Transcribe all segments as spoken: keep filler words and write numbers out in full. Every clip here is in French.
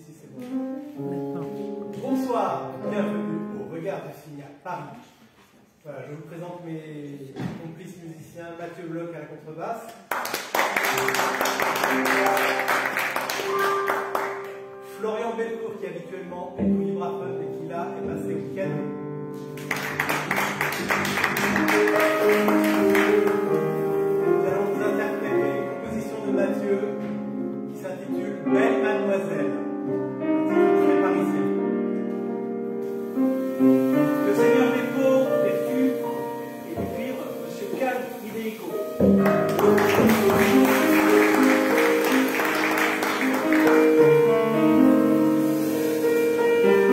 si c'est bon. Bonsoir, bienvenue au Regard de Cygne à Paris. Voilà, je vous présente mes complices musiciens, Mathieu Bloch à la contrebasse, Florian Belcourt qui habituellement est au vibraphone et qui là est passé au piano. Nous allons vous interpréter une composition de Mathieu qui s'intitule Belle Mademoiselle, un titre très parisien. Le Seigneur des pauvres, des tubes et du cuivre, Monsieur Can Hideko. Thank you.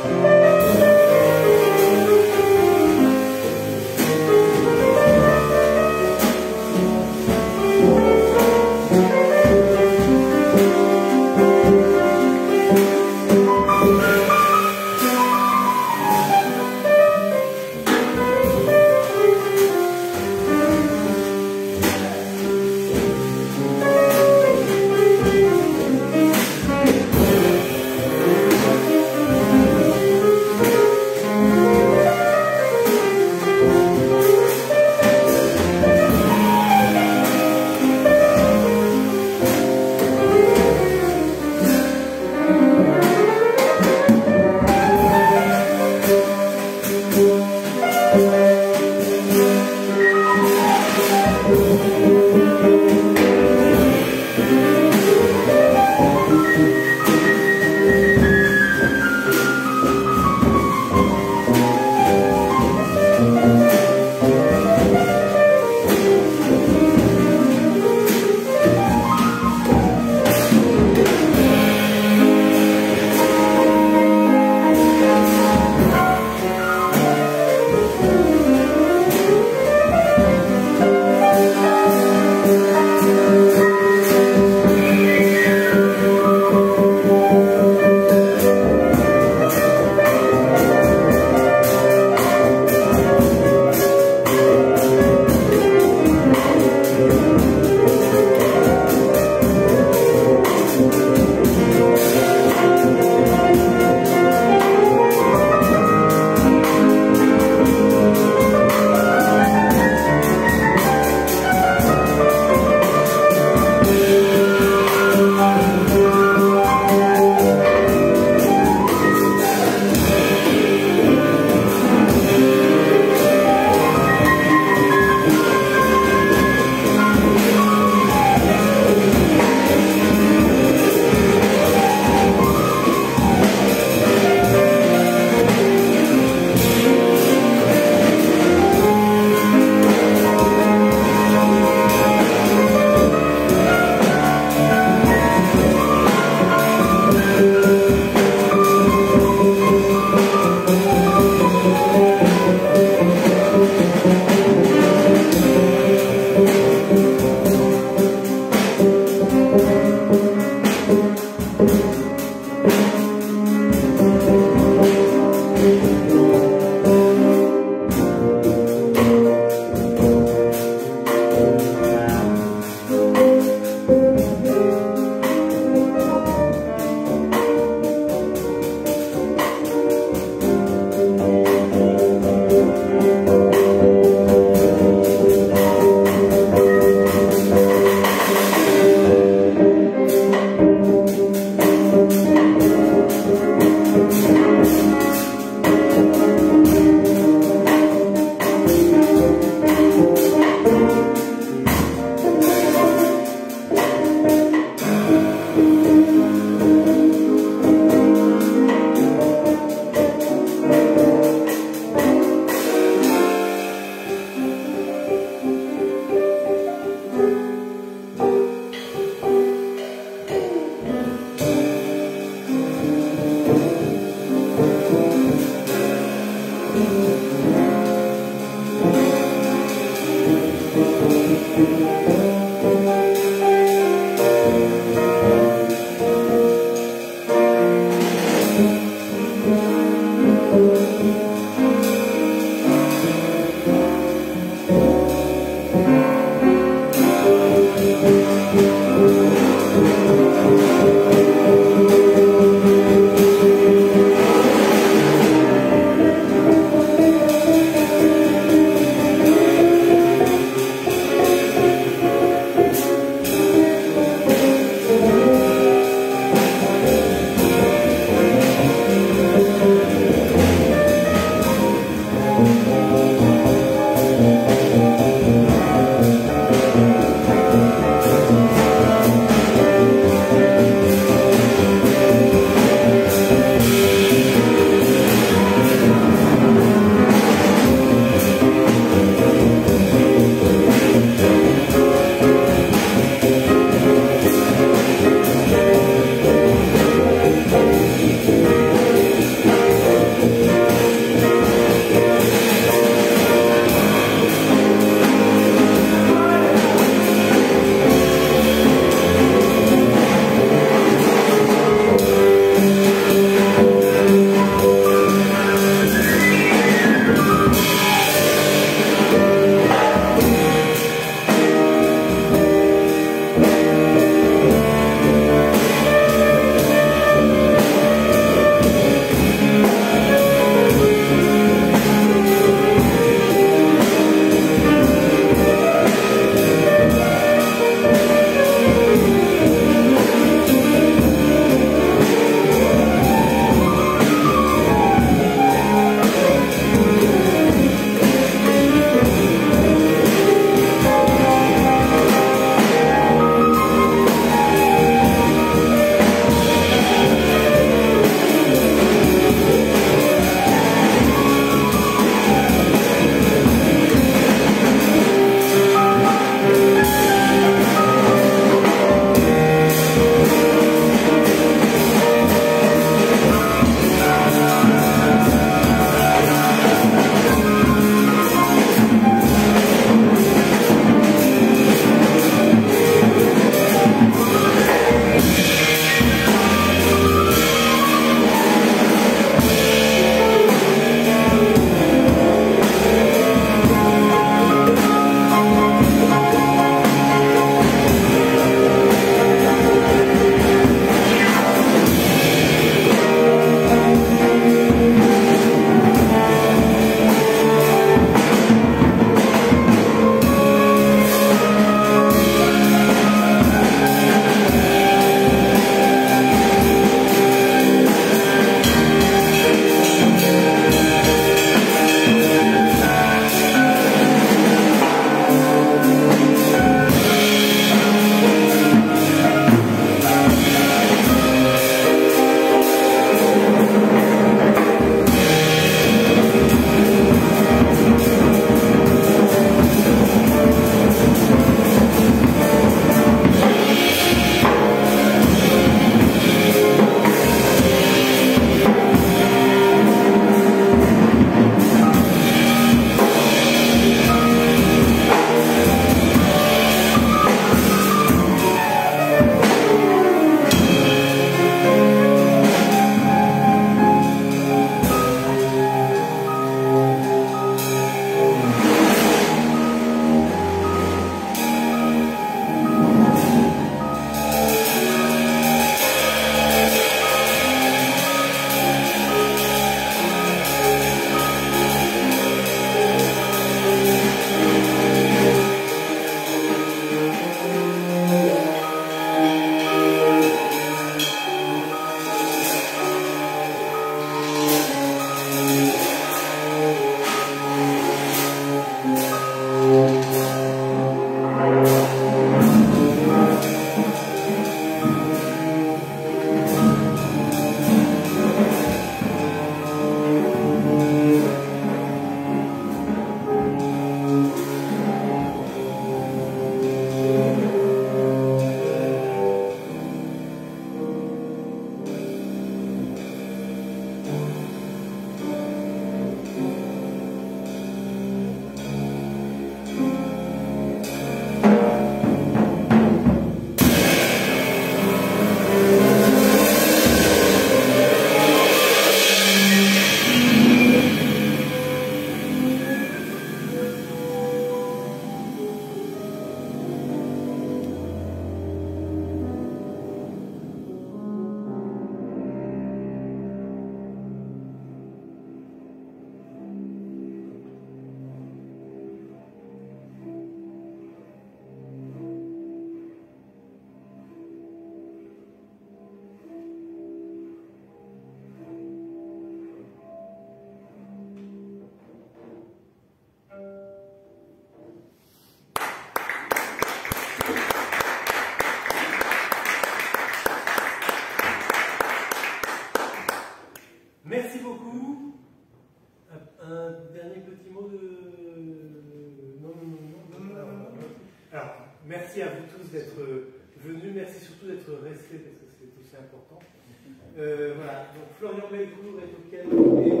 tous d'être venus, merci surtout d'être restés parce que c'est aussi important. Euh, voilà, donc Florian Melcourt est au piano et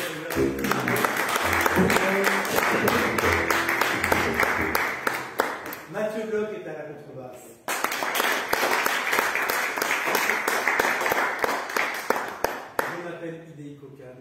Mathieu Bloch est à la contrebasse. Je m'appelle Idéi Cocan.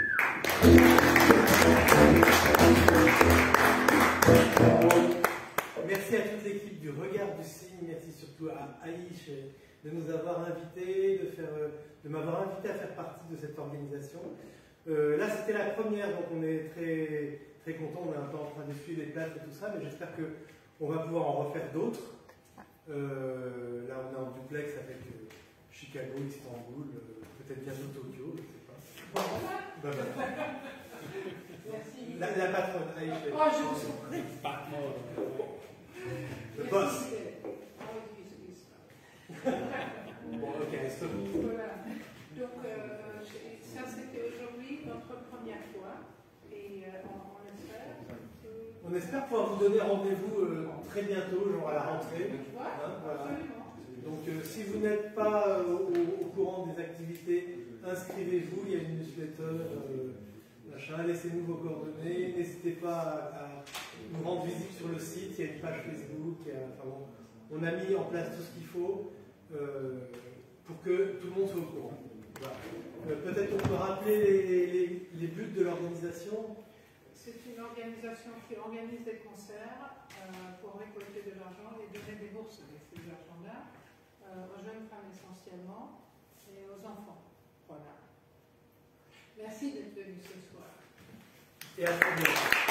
Merci à toute l'équipe du Regard du Cygne, merci surtout à Aïch de nous avoir invités, de, faire, de m'avoir invité à faire partie de cette organisation. Euh, là, c'était la première, donc on est très, très content, on est un peu en train d'essuyer les plates et tout ça, mais j'espère qu'on va pouvoir en refaire d'autres. Euh, là, on est en duplex avec euh, Chicago, Istanbul, euh, peut-être bientôt Tokyo, je ne sais pas. Bah, bah. Merci. La, la patronne, Aïch. Oh, je vous en prie. Le boss. Bon, ok, stop. Voilà. Donc, euh, ça c'était aujourd'hui notre première fois et euh, on, on espère que... On espère pouvoir vous donner rendez-vous euh, très bientôt, genre à la rentrée. Ouais, Hein, voilà. absolument. Donc, euh, si vous n'êtes pas euh, au, au courant des activités, inscrivez-vous, il y a une newsletter, euh, machin, laissez-nous vos coordonnées, n'hésitez pas à, à nous rendre visite sur le site, il y a une page Facebook, il y a, enfin bon, on a mis en place tout ce qu'il faut. Euh, pour que tout le monde soit au courant. Voilà. Euh, Peut-être on peut rappeler les, les, les buts de l'organisation. C'est une organisation qui organise des concerts euh, pour récolter de l'argent et donner des bourses avec ces argents-là euh, aux jeunes femmes essentiellement et aux enfants. Voilà. Merci d'être venus ce soir. Et à très bientôt.